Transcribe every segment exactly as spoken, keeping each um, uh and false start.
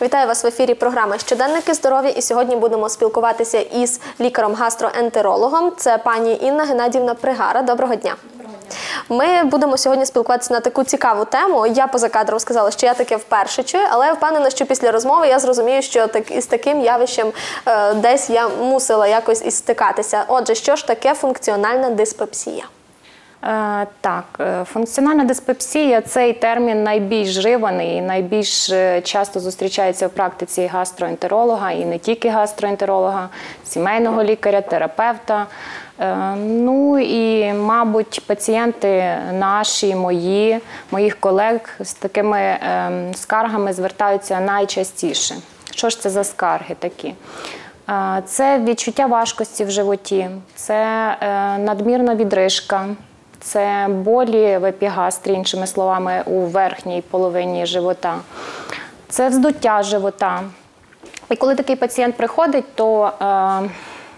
Вітаю вас в ефірі програми «Щоденники здоров'я» і сьогодні будемо спілкуватися із лікарем-гастроентерологом. Це пані Інна Геннадіївна Пригара. Доброго дня. Ми будемо сьогодні спілкуватися на таку цікаву тему. Я поза кадром сказала, що я таке вперше чую, але я впевнена, що після розмови я зрозумію, що так, із таким явищем е, десь я мусила якось із стикатися. Отже, що ж таке функціональна диспепсія? Е, так, функціональна диспепсія – цей термін найбільш вживаний і найбільш часто зустрічається в практиці гастроентеролога, і не тільки гастроентеролога, сімейного лікаря, терапевта. Ну і, мабуть, пацієнти наші, мої, моїх колег з такими е, скаргами звертаються найчастіше. Що ж це за скарги такі? Е, це відчуття важкості в животі, це е, надмірна відрижка, це болі в епігастрі, іншими словами, у верхній половині живота, це вздуття живота. І коли такий пацієнт приходить, то е,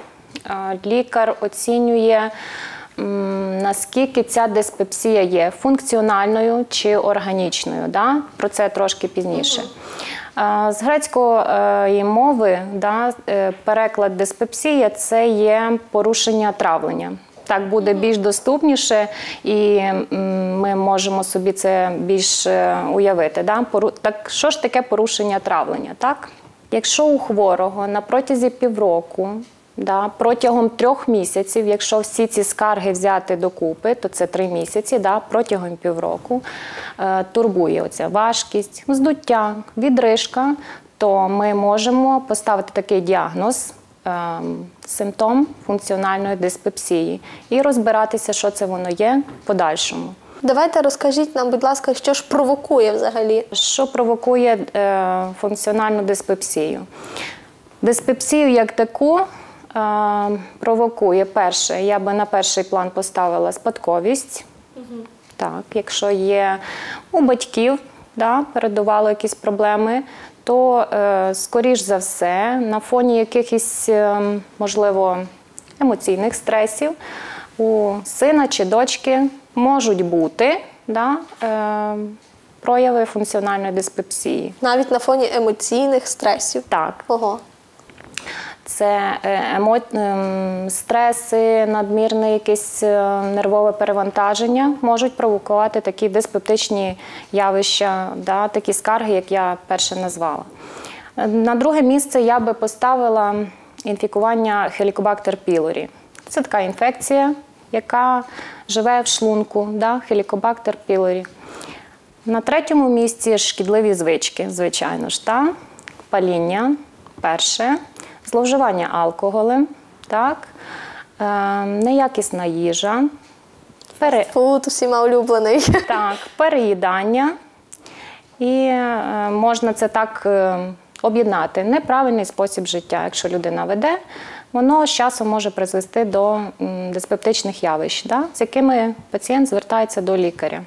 лікар оцінює, наскільки ця диспепсія є функціональною чи органічною. Да? Про це трошки пізніше. З грецької мови, да, переклад диспепсія – це є порушення травлення. Так буде більш доступніше, і ми можемо собі це більш уявити. Да? Так, що ж таке порушення травлення? Так? Якщо у хворого на протязі півроку, да, протягом трьох місяців, якщо всі ці скарги взяти докупи, то це три місяці, да, протягом півроку, е, турбує оця важкість, вздуття, відрижка, то ми можемо поставити такий діагноз, е, симптом функціональної диспепсії і розбиратися, що це воно є в подальшому. Давайте розкажіть нам, будь ласка, що ж провокує взагалі? Що провокує е, функціональну диспепсію? Диспепсію як таку провокує, перше, я би на перший план поставила спадковість. Угу. Так, якщо є у батьків, да, передувало якісь проблеми, то, е, скоріш за все, на фоні якихось, е, можливо, емоційних стресів у сина чи дочки можуть бути, да, е, прояви функціональної диспепсії. Навіть на фоні емоційних стресів? Так. Ого. Це емо... стреси, надмірне якесь нервове перевантаження можуть провокувати такі диспептичні явища, да, такі скарги, як я перше назвала. На друге місце я би поставила інфікування Helicobacter pylori. Це така інфекція, яка живе в шлунку, да, Helicobacter pylori. На третьому місці шкідливі звички, звичайно ж, та, паління, перше. Зловживання алкоголем, так, е, неякісна їжа, пере... Фуд, усіма улюблений. Так, переїдання. І е, можна це так е, об'єднати. Неправильний спосіб життя, якщо людина веде, воно з часом може призвести до м, диспептичних явищ, да, з якими пацієнт звертається до лікаря.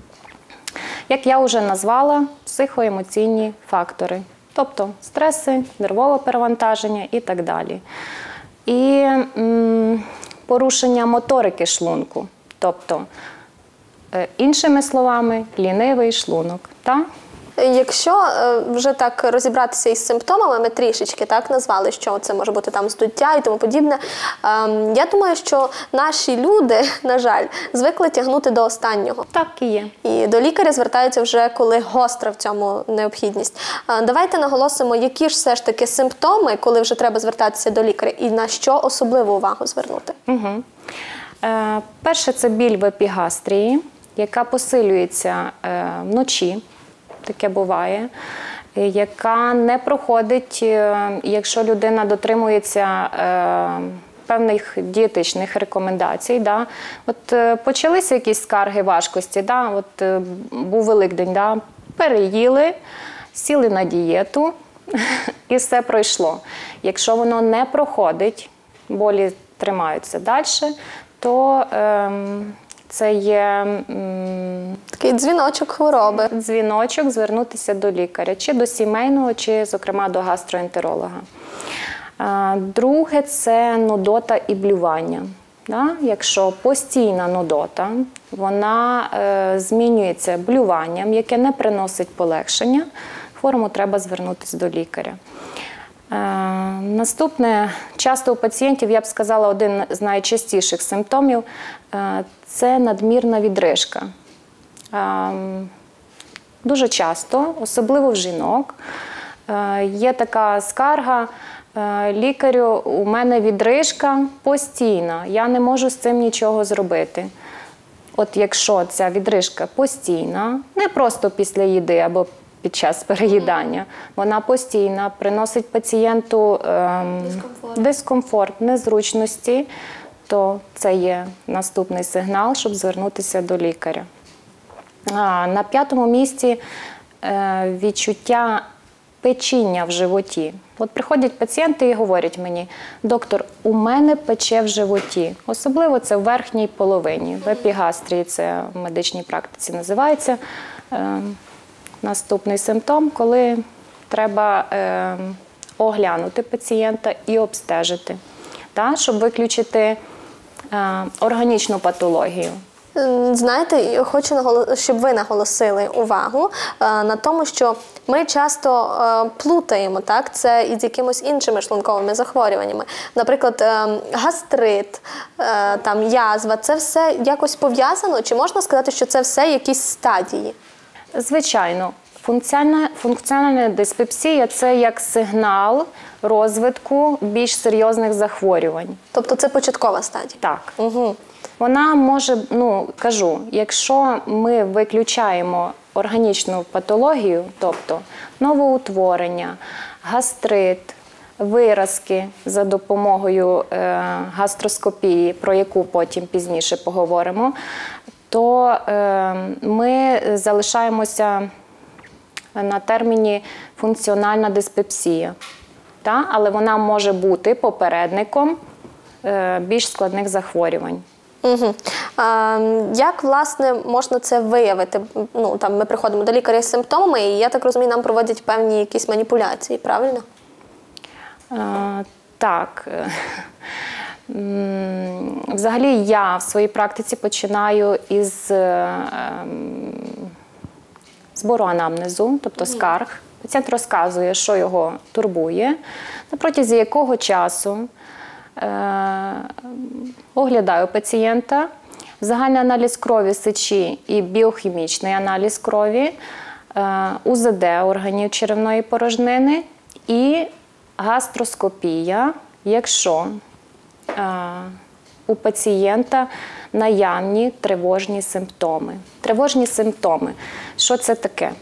Як я вже назвала, психоемоційні фактори. Тобто стреси, нервове перевантаження і так далі. І м, порушення моторики шлунку. Тобто, е, іншими словами, лінивий шлунок. Так? Якщо вже так розібратися із симптомами, ми трішечки так назвали, що це може бути там здуття і тому подібне. Я думаю, що наші люди, на жаль, звикли тягнути до останнього. Так і є. І до лікаря звертаються вже, коли гостра в цьому необхідність. Давайте наголосимо, які ж все ж таки симптоми, коли вже треба звертатися до лікаря, і на що особливу увагу звернути. Угу. Е, перше – це біль в епігастрії, яка посилюється е, вночі. Таке буває, яка не проходить, якщо людина дотримується е, певних дієтичних рекомендацій. Да. От е, почалися якісь скарги важкості, да. От е, був Великдень, да. Переїли, сіли на дієту і все пройшло. Якщо воно не проходить, болі тримаються далі, то е, це є м, такий дзвіночок хвороби. Дзвіночок звернутися до лікаря, чи до сімейного, чи, зокрема, до гастроентеролога. Друге – це нудота і блювання. Якщо постійна нудота, вона змінюється блюванням, яке не приносить полегшення хворому треба звернутися до лікаря. Е, наступне, часто у пацієнтів, я б сказала, один з найчастіших симптомів е, – це надмірна відрижка. Е, дуже часто, особливо в жінок, е, є така скарга: е, лікарю, у мене відрижка постійна, я не можу з цим нічого зробити. От якщо ця відрижка постійна, не просто після їди або під час переїдання, вона постійна, приносить пацієнту ем, Дискомфорт. дискомфорт, незручності, то це є наступний сигнал, щоб звернутися до лікаря. А, на п'ятому місці е, відчуття печіння в животі. От приходять пацієнти і говорять мені: доктор, у мене пече в животі. Особливо це в верхній половині. В епігастрії це в медичній практиці називається. Е, наступний симптом, коли треба е, оглянути пацієнта і обстежити, та, щоб виключити е, органічну патологію. Знаєте, хочу, щоб ви наголосили увагу на тому, що ми часто плутаємо так, це із якимось іншими шлунковими захворюваннями. Наприклад, гастрит, там, язва – це все якось пов'язано? Чи можна сказати, що це все якісь стадії? Звичайно. Функціональна, функціональна диспепсія – це як сигнал розвитку більш серйозних захворювань. Тобто це початкова стадія? Так. Угу. Вона може, ну, кажу, якщо ми виключаємо органічну патологію, тобто новоутворення, гастрит, виразки за допомогою е, гастроскопії, про яку потім пізніше поговоримо, то е, ми залишаємося на терміні функціональна диспепсія. Та? Але вона може бути попередником е, більш складних захворювань. Угу. А, як, власне, можна це виявити? Ну, там, ми приходимо до лікаря з симптомами, і, я так розумію, нам проводять певні якісь маніпуляції, правильно? А, так. Взагалі, я в своїй практиці починаю із збору анамнезу, тобто скарг. Пацієнт розказує, що його турбує, на протязі якого часу е, оглядаю пацієнта, загальний аналіз крові, сечі і біохімічний аналіз крові, е, У З Д органів черевної порожнини і гастроскопія, якщо е, у пацієнта наявні тривожні симптоми. Тривожні симптоми. Що це таке?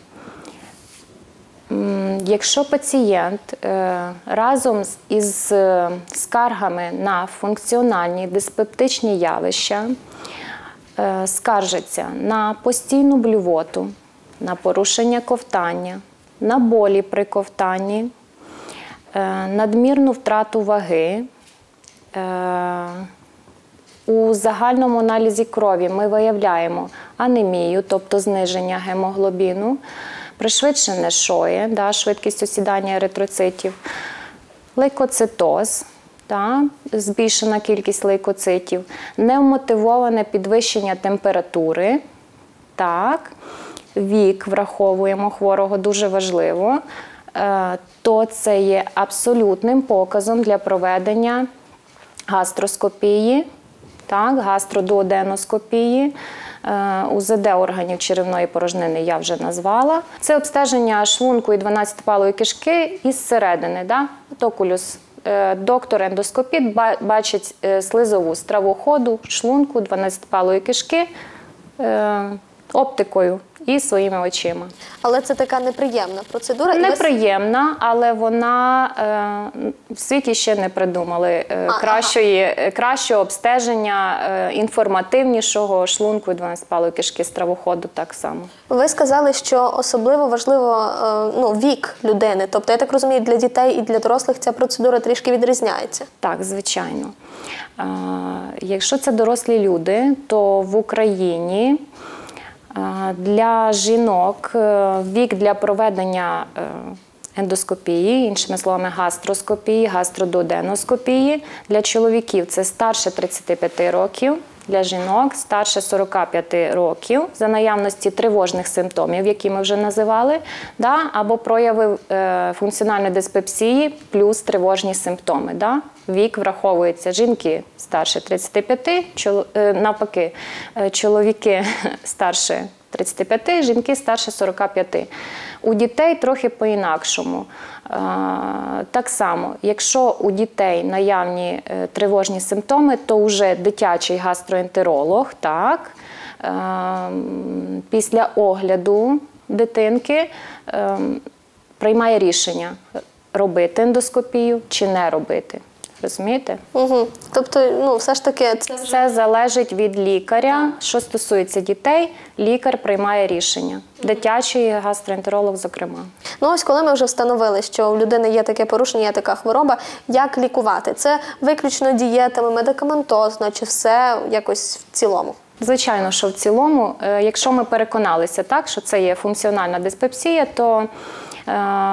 Якщо пацієнт е, разом із е, скаргами на функціональні диспептичні явища е, скаржиться на постійну блювоту, на порушення ковтання, на болі при ковтанні, е, надмірну втрату ваги, е, у загальному аналізі крові ми виявляємо анемію, тобто зниження гемоглобіну, пришвидшене шоє, да, швидкість осідання еритроцитів, лейкоцитоз, да, збільшена кількість лейкоцитів, невмотивоване підвищення температури, так, вік враховуємо хворого, дуже важливо, то це є абсолютним показом для проведення гастроскопії, так, гастродуоденоскопії, У З Д органів черевної порожнини я вже назвала. Це обстеження шлунку і дванадцятипалої кишки із середини, да? Токулюс. Доктор-ендоскопіт бачить слизову стравоходу шлунку дванадцятипалої кишки оптикою і своїми очима. Але це така неприємна процедура? Неприємна, але вона е, в світі ще не придумали е, а, кращої, ага. кращого обстеження, е, інформативнішого шлунку і дванадцятипалої кишки, стравоходу так само. Ви сказали, що особливо важливо е, ну, вік людини. Тобто, я так розумію, для дітей і для дорослих ця процедура трішки відрізняється? Так, звичайно. Е, якщо це дорослі люди, то в Україні для жінок вік для проведення ендоскопії, іншими словами гастроскопії, гастродуоденоскопії, для чоловіків це старше тридцяти п'яти років, для жінок старше сорока п'яти років за наявності тривожних симптомів, які ми вже називали, да, або прояви е, функціональної диспепсії плюс тривожні симптоми. Да. Вік враховується жінки старше тридцяти п'яти, чол, е, навпаки, е, чоловіки старше тридцяти п'яти, жінки старше сорока п'яти. У дітей трохи по-інакшому. Так само, якщо у дітей наявні тривожні симптоми, то вже дитячий гастроентеролог, так, після огляду дитинки приймає рішення, робити ендоскопію чи не робити. Розумієте? Угу. Тобто, ну, все ж таки... Це Все залежить від лікаря. Що стосується дітей, лікар приймає рішення. Дитячий гастроентеролог, зокрема. Ну, ось коли ми вже встановили, що у людини є таке порушення, є така хвороба, як лікувати? Це виключно дієтами, медикаментозно, чи все якось в цілому? Звичайно, що в цілому, якщо ми переконалися, так, що це є функціональна диспепсія, то е,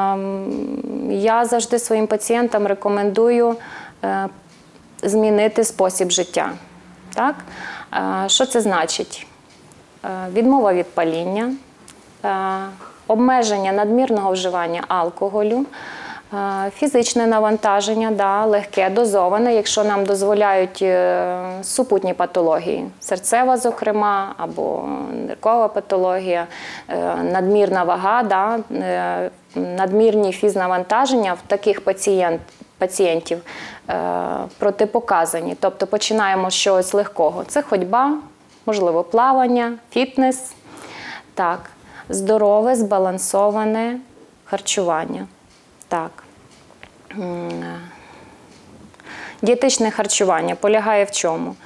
я завжди своїм пацієнтам рекомендую е, змінити спосіб життя. Так? Е, що це значить? Е, відмова від паління, е, обмеження надмірного вживання алкоголю, фізичне навантаження, да, легке, дозоване, якщо нам дозволяють супутні патології, серцева, зокрема, або ниркова патологія, надмірна вага, да, надмірні фізнавантаження в таких пацієнт, пацієнтів протипоказані. Тобто починаємо з чогось легкого. Це ходьба, можливо, плавання, фітнес, так, здорове, збалансоване харчування. Так. Дієтичне харчування полягає в чому?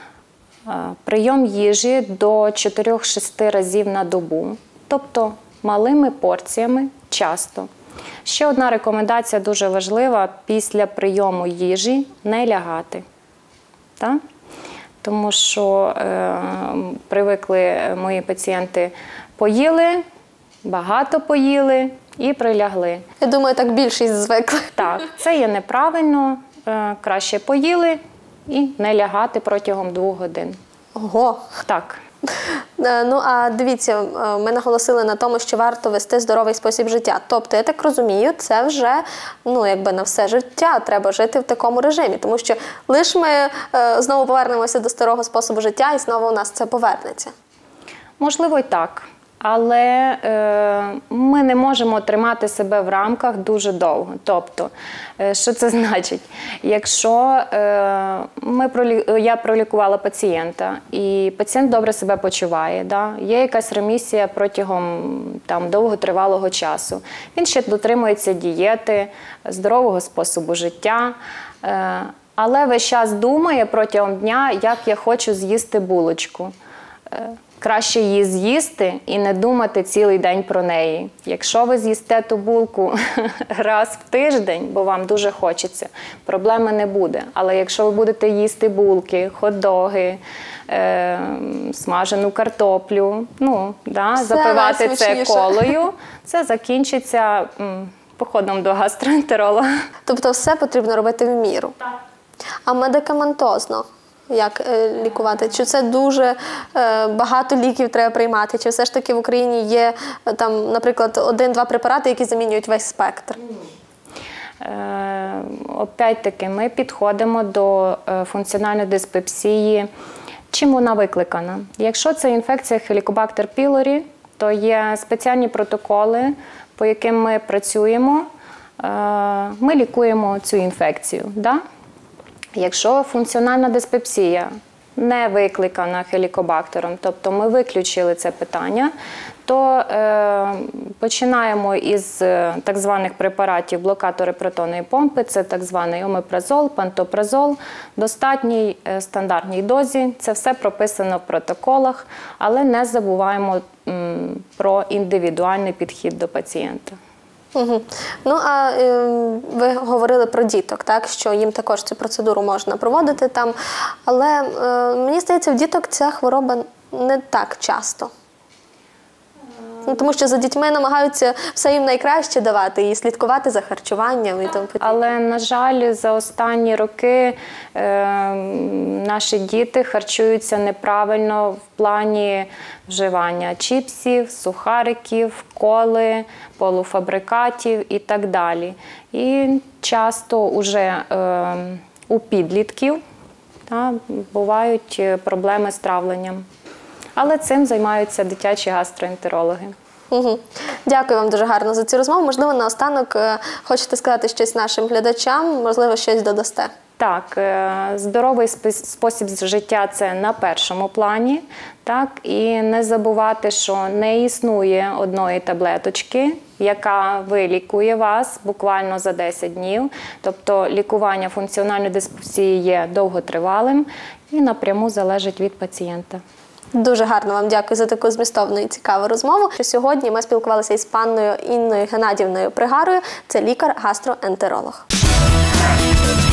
Прийом їжі до чотирьох-шести разів на добу, тобто малими порціями часто. Ще одна рекомендація дуже важлива – після прийому їжі не лягати. Так? Тому що е, привикли мої пацієнти поїли, багато поїли і прилягли. Я думаю, так більшість звикли. Так, це є неправильно. Краще поїли і не лягати протягом двох годин. Ого! Так. Ну, а дивіться, ми наголосили на тому, що варто вести здоровий спосіб життя. Тобто, я так розумію, це вже, ну, якби на все життя треба жити в такому режимі. Тому що лише ми е, знову повернемося до старого способу життя і знову у нас це повернеться. Можливо, й так. Але е, ми не можемо тримати себе в рамках дуже довго. Тобто, е, що це значить? Якщо е, ми пролі... я пролікувала пацієнта, і пацієнт добре себе почуває, да? Є якась ремісія протягом там, довготривалого часу, він ще дотримується дієти, здорового способу життя, е, але весь час думає протягом дня, як я хочу з'їсти булочку. Е, Краще її з'їсти і не думати цілий день про неї. Якщо ви з'їсте ту булку раз в тиждень, бо вам дуже хочеться, проблеми не буде. Але якщо ви будете їсти булки, хот-доги, е, смажену картоплю, ну, да, запивати це колою, це закінчиться м, походом до гастроентеролога. Тобто все потрібно робити в міру? Так. А медикаментозно? Як е, лікувати? Чи це дуже е, багато ліків треба приймати? Чи все ж таки в Україні є, там, наприклад, один-два препарати, які замінюють весь спектр? Е, опять-таки, ми підходимо до е, функціональної диспепсії. Чим вона викликана? Якщо це інфекція Helicobacter pylori, то є спеціальні протоколи, по яким ми працюємо, е, ми лікуємо цю інфекцію. Да? Якщо функціональна диспепсія не викликана хелікобактером, тобто ми виключили це питання, то е, починаємо із так званих препаратів блокатори протонної помпи, це так званий омепразол, пантопразол, достатній е, стандартній дозі, це все прописано в протоколах, але не забуваємо м, про індивідуальний підхід до пацієнта. Угу. Ну, а е, ви говорили про діток, так, що їм також цю процедуру можна проводити там, але е, мені здається, в діток ця хвороба не так часто. Ну, тому що за дітьми намагаються все їм найкраще давати і слідкувати за харчуванням і тому подібне. Але, на жаль, за останні роки е, наші діти харчуються неправильно в плані вживання чіпсів, сухариків, коли, полуфабрикатів і так далі. І часто уже е, у підлітків та, бувають проблеми з травленням. Але цим займаються дитячі гастроентерологи. Угу. Дякую вам дуже гарно за цю розмову. Можливо, наостанок е, хочете сказати щось нашим глядачам, можливо, щось додасте. Так, е, здоровий спи- спосіб життя – це на першому плані. Так, і не забувати, що не існує одної таблеточки, яка вилікує вас буквально за десять днів. Тобто лікування функціональної диспепсії є довготривалим і напряму залежить від пацієнта. Дуже гарно вам дякую за таку змістовну і цікаву розмову. Сьогодні ми спілкувалися із панною Інною Геннадівною Пригарою. Це лікар-гастроентеролог.